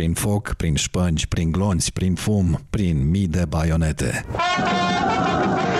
prin foc, prin șpângi, prin glonți, prin fum, prin mii de baionete.